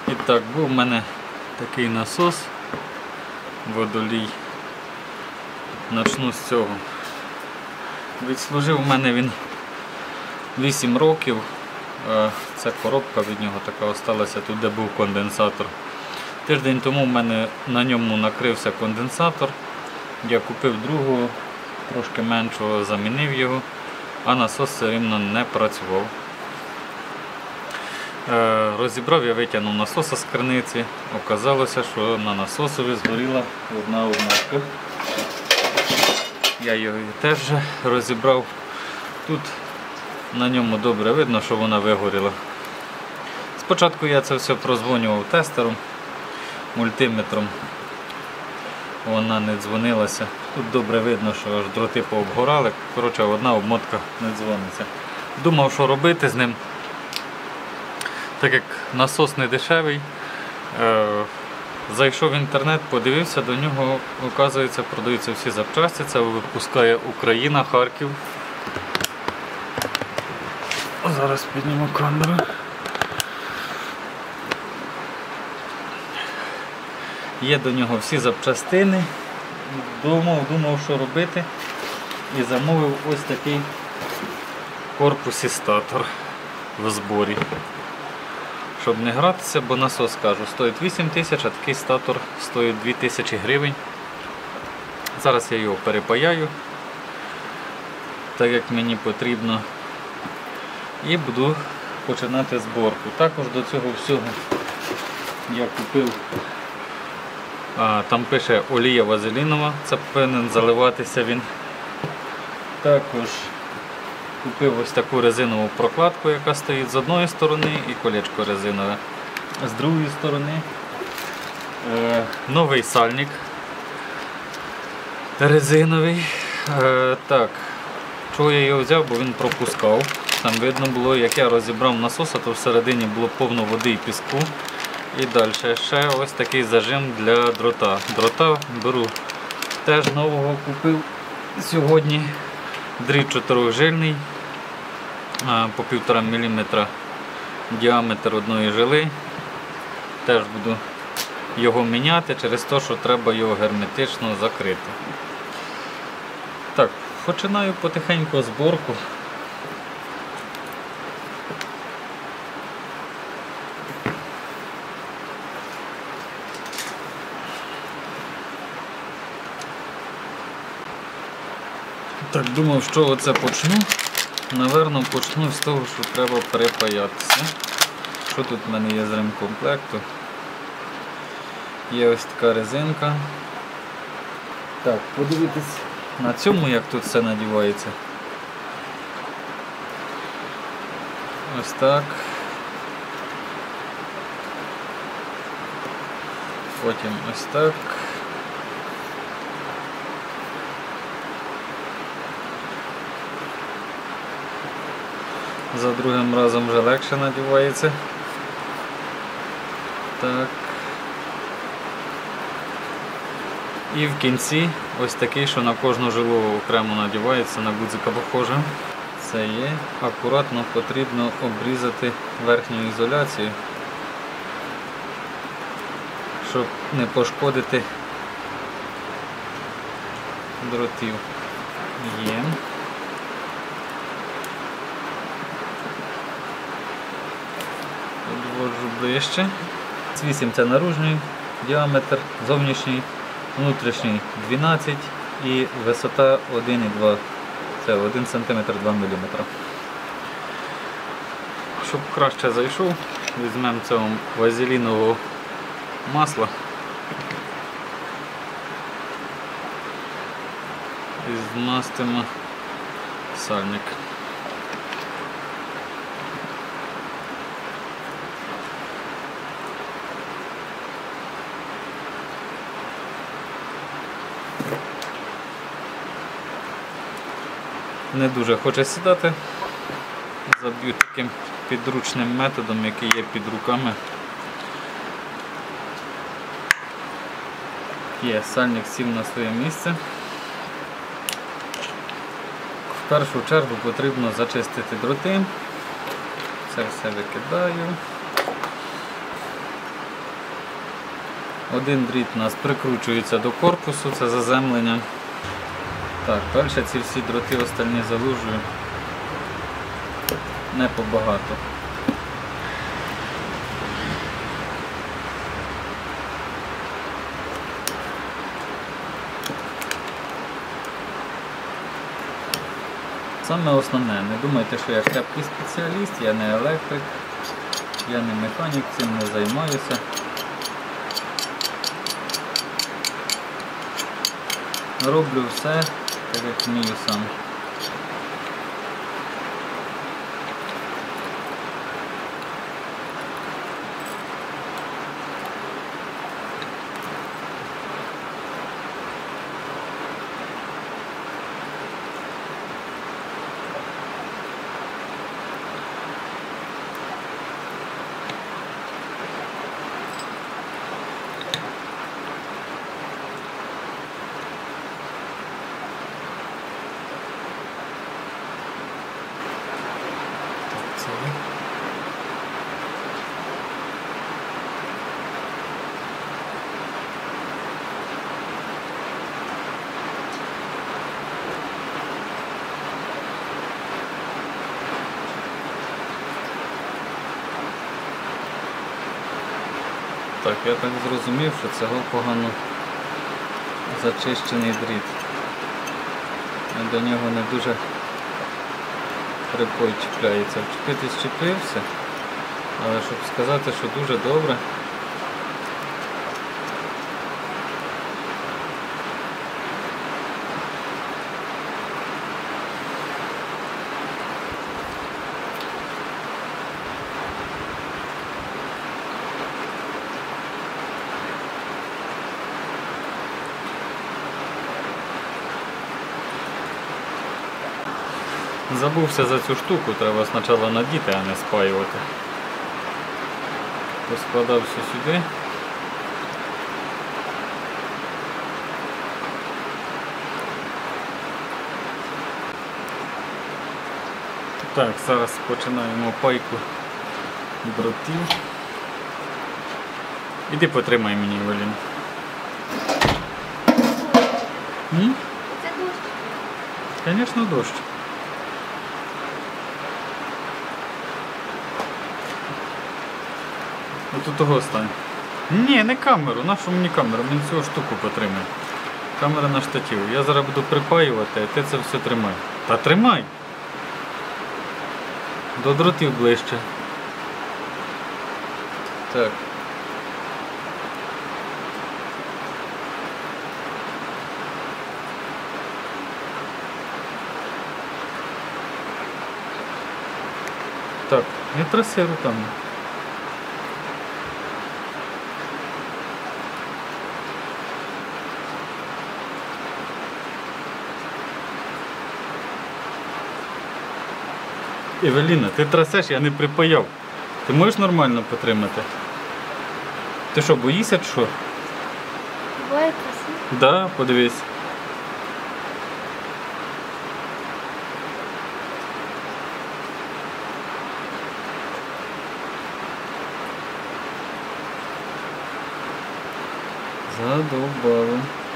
І так, був в мене такий насос, водолій. Начну з цього. Відслужив у мене він 8 років. Це коробка від нього така осталася, тут де був конденсатор. Тиждень тому в мене на ньому накрився конденсатор. Я купив другого, трошки меншого, замінив його, а насос все рівно не працював. Розібрав, я витягнув насоса з криниці. Оказалося, що на насосові згоріла одна обмотка. Я його теж розібрав. Тут на ньому добре видно, що вона вигоріла. Спочатку я це все прозвонював тестером, мультиметром. Вона не дзвонилася. Тут добре видно, що аж дроти пообгорали. Коротше, одна обмотка не дзвониться. Думав, що робити з ним. Так як насос не дешевий, зайшов в інтернет, подивився, до нього, оказується, продаються всі запчасті. Це випускає Україна, Харків. Зараз підніму камеру. Є до нього всі запчастини. Думав, що робити. І замовив ось такий корпусістатор в зборі. Щоб не гратися, бо насос, кажу, стоїть 8 тисяч, а такий статор стоїть 2000 гривень. Зараз я його перепаяю, так як мені потрібно. І буду починати зборку. Також до цього всього я купив, там пише олія вазелінова, це повинен заливатися він. Також купив ось таку резинову прокладку, яка стоїть з одної сторони, і колечко резинове з другої сторони. Новий сальник резиновий. Так, чого я його взяв, бо він пропускав. Там видно було, як я розібрав насоса, то всередині було повно води і піску. І далі ще ось такий зажим для дрота. Дрота беру теж нового, купив сьогодні. Дріт 4-жильний, по 1,5 мм діаметр одної жили. Теж буду його міняти через те, що треба його герметично закрити. Так, починаю потихеньку зборку. Так, думав, що оце почну. Наверно, почну з того, що треба перепаятися. Що тут в мене є з ремкомплекту? Є ось така резинка. Так, подивитись на цьому, як тут все надівається. Ось так. Потім ось так. За другим разом вже легше надівається. Так. І в кінці ось такий, що на кожну жилу окремо надівається, на гудзика похоже. Це є. Акуратно потрібно обрізати верхню ізоляцію, щоб не пошкодити дротів. Є. Підводжу ближче. 8 це наружний діаметр, зовнішній, внутрішній 12 і висота 1,2. Це 1 см 2 мм. Щоб краще зайшов, візьмемо цього вазелінового масла і змастимо сальник. Не дуже хоче сідати, заб'ю таким підручним методом, який є під руками. Є, сальник сів на своє місце. В першу чергу потрібно зачистити дроти. Це все викидаю. Один дріт у нас прикручується до корпусу, це заземлення. Так, далі ці всі дроти остальні залужую. Не побагато. Саме основне, не думайте, що я крепкий спеціаліст, я не електрик, я не механік, цим не займаюся. Роблю все, так як вмію сам. Так, я так зрозумів, що це погано зачищений дріт. І до нього не дуже припой чіпляється. Вчепитись чіпився, але щоб сказати, що дуже добре. Забувся за цю штуку, треба спочатку надіти, а не спаювати. Поскладав все сюди. Так, зараз починаємо пайку дротів. Іди потримай мені, Евелін. Це дощ. Звісно, дощ. Ось того стань. Ні, не камеру, нашу мені камеру, мені цю штуку потримай. Камера на штатив. Я зараз буду припаювати, а ти це все тримай. Та тримай! До дротів ближче. Так. Так, не траси руками. Евеліна, ти трасеш, я не припаяв. Ти можеш нормально потримати? Ти що, боїшся чи що? Буває красиво. Да, подивись. Задовбало.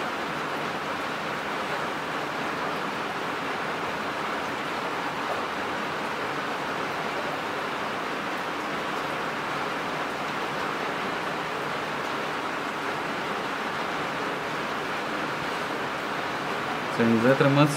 Це не буде триматися.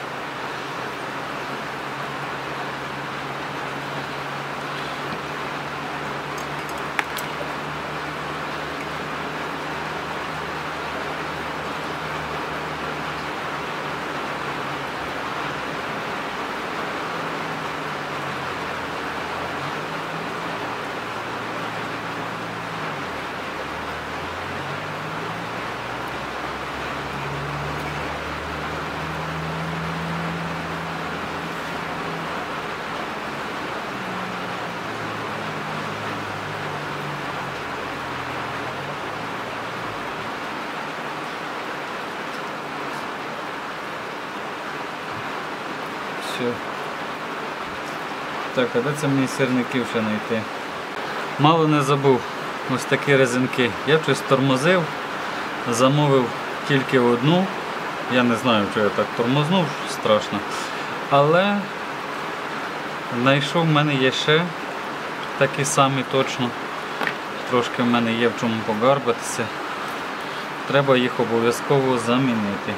Все. Так, а де це мені сирників ще знайти? Мало не забув. ось такі резинки. Я щось тормозив, замовив тільки одну. Я не знаю, чи я так тормознув, страшно. Але знайшов, в мене є ще такі самі точно. Трошки в мене є в чому погарбатися. Треба їх обов'язково замінити.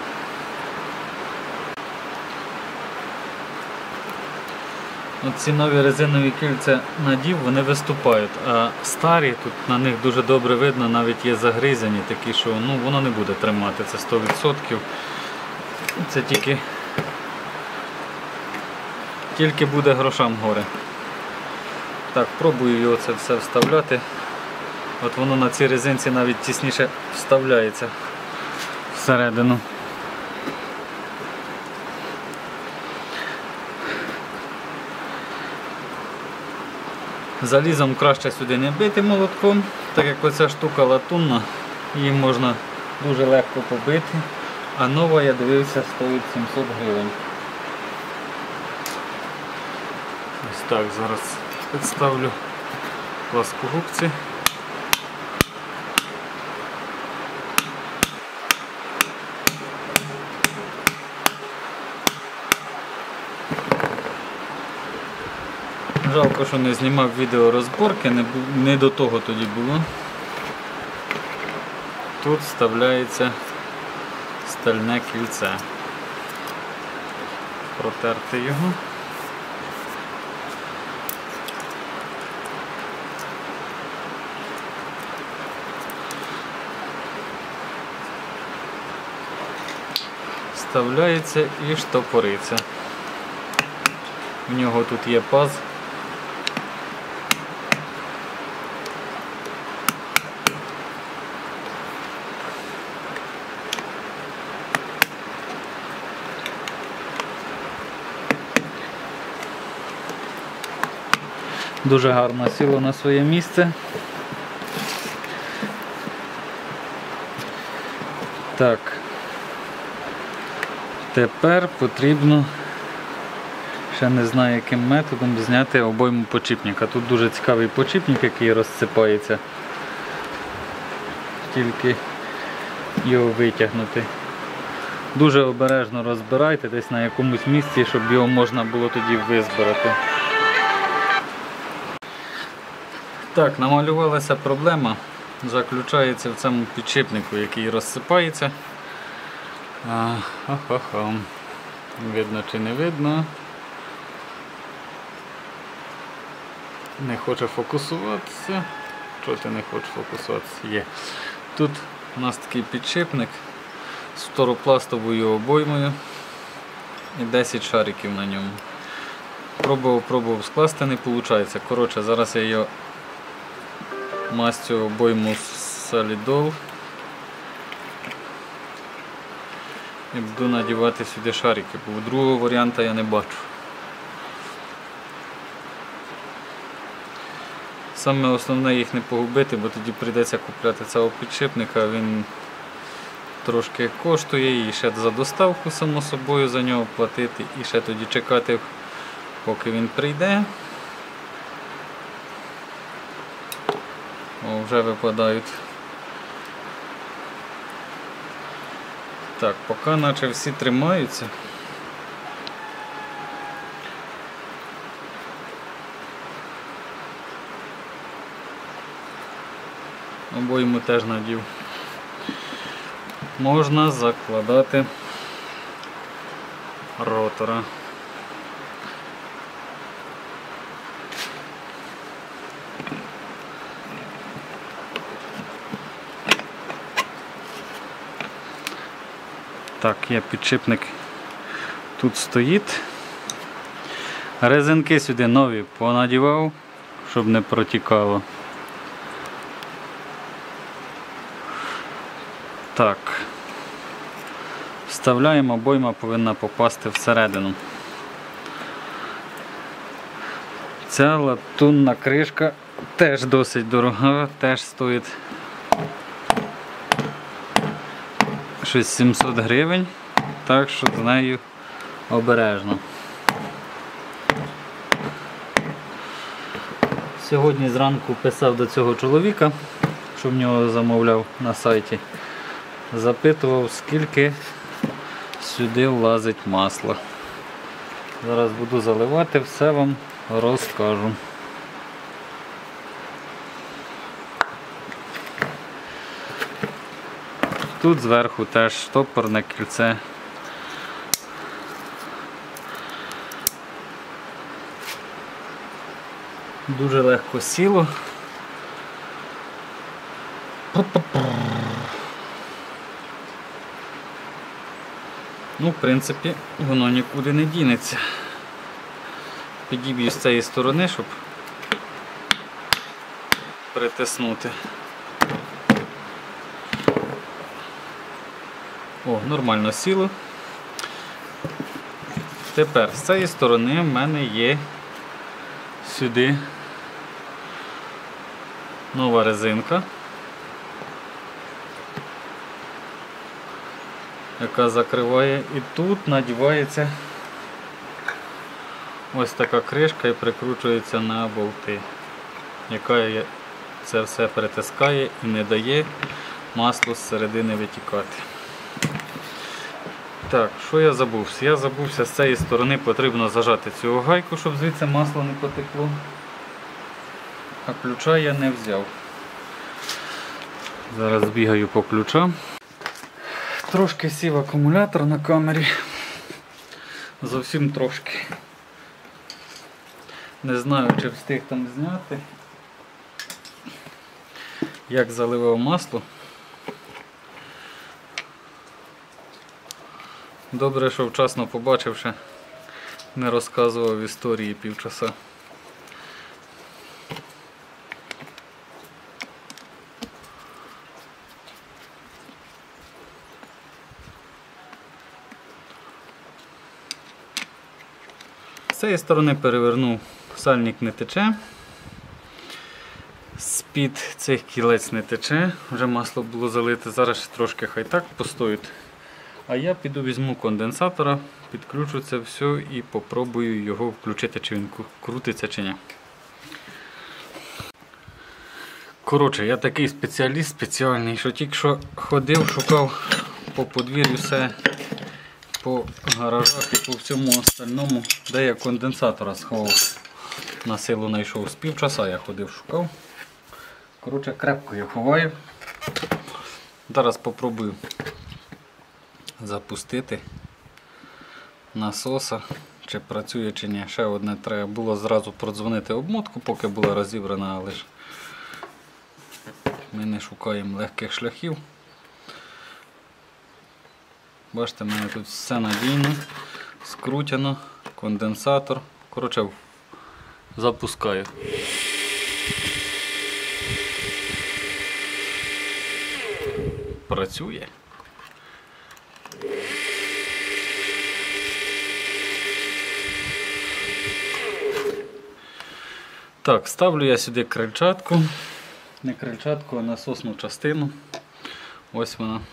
Ці нові резинові кільця надів, вони виступають, а старі, тут на них дуже добре видно, навіть є загризані такі, що воно не буде тримати, це 100%. Це тільки буде грошам горе. Так, пробую його це все вставляти. От воно на цій резинці навіть тісніше вставляється всередину. Залізом краще сюди не бити молотком, так як оця штука латунна, її можна дуже легко побити, а нова, я дивився, стоїть 700 гривень. Ось так, зараз підставлю пласкогубці. Жалко, що не знімав відео розборки, не до того тоді було. Тут вставляється стальне кільце. Протерти його. Вставляється і штопориться. В нього тут є паз. Дуже гарно сіло на своє місце. Так. Тепер потрібно, ще не знаю яким методом, зняти обойму подшипника. Тут дуже цікавий подшипник, який розсипається. Тільки його витягнути. Дуже обережно розбирайте десь на якомусь місці, щоб його можна було тоді визбирати. Так, намалювалася проблема, заключається в цьому підшипнику, який розсипається. Видно чи не видно. Не хоче фокусуватися. Чого ти не хочеш фокусуватися? Є. Тут у нас такий підшипник з фторопластовою обоймою і 10 шариків на ньому. Пробував скласти, не виходить. Коротше, зараз я його мастю обойму солідол і буду надівати сюди шарики, бо другого варіанту я не бачу. Саме основне їх не погубити, бо тоді прийдеться купляти цього підшипника, він трошки коштує і ще за доставку, само собою, за нього платити і ще тоді чекати, поки він прийде. О, вже випадають. Так, поки наче всі тримаються. Обойму теж надів. Можна закладати ротора. Так, є підшипник, тут стоїть. Резинки сюди нові понадівав, щоб не протікало. Так, вставляємо, обойма повинна попасти всередину. Ця латунна кришка теж досить дорога, теж стоїть щось 700 гривень, так що з нею обережно. Сьогодні зранку писав до цього чоловіка, що в нього замовляв на сайті. Запитував, скільки сюди влазить масло. Зараз буду заливати, все вам розкажу. Тут зверху теж штопорне кільце. Дуже легко сіло. Ну, в принципі, воно нікуди не дінеться. Підіб'ю з цієї сторони, щоб притиснути. О, нормально сіло. Тепер з цієї сторони в мене є сюди нова резинка, яка закриває, і тут надівається ось така кришка і прикручується на болти, яка це все притискає і не дає маслу з середини витікати. Так, що я забувся? Я забувся, з цієї сторони потрібно зажати цю гайку, щоб звідси масло не потекло. А ключа я не взяв. Зараз бігаю по ключам. Трошки сів акумулятор на камері. Зовсім трошки. Не знаю, чи встиг там зняти. Як заливав масло. Добре, що вчасно побачивши, не розказував історії півчаса. З цієї сторони перевернув, сальник не тече, з-під цих кілець не тече, вже масло було залите, зараз трошки хай так постоїть. А я піду візьму конденсатора, підключу це все і попробую його включити, чи він крутиться чи ні. Коротше, я такий спеціаліст спеціальний, що тільки що ходив, шукав по подвір'ю все, по гаражах і по всьому остальному, де я конденсатора сховав. На силу знайшов. З півчаса я ходив, шукав. Коротше, крепко я ховаю. Зараз попробую запустити насоса, чи працює чи ні. Ще одне треба було зразу продзвонити обмотку, поки була розібрана, але ж ми не шукаємо легких шляхів. Бачите, в мене тут все надійно, скрутено, конденсатор. Коротше, запускаю. Працює. Так, ставлю я сюди крильчатку. Не крильчатку, а насосну частину. Ось вона.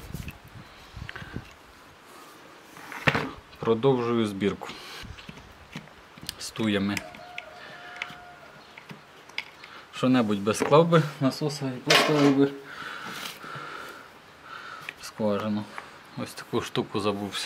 Продовжую збірку. Стуями. Що-небудь без склав би насоса і поставив би скважину. Ось таку штуку забувся.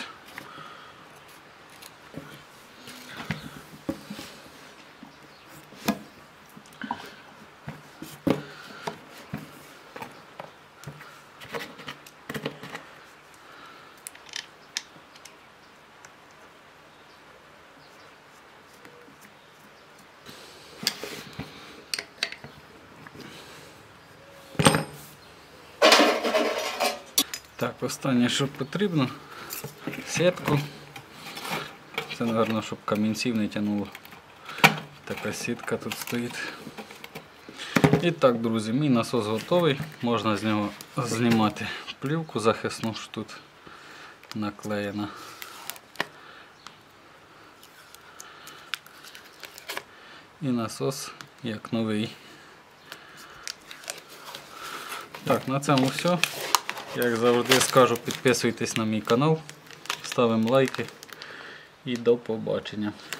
Так, останнє, що потрібно, сітку. Це, мабуть, щоб камінців не тягнуло. Така сітка тут стоїть. І так, друзі, мій насос готовий. Можна з нього знімати плівку захисну, що тут наклеєна. І насос як новий. Так, на цьому все. Як завжди скажу, підписуйтесь на мій канал, ставимо лайки і до побачення.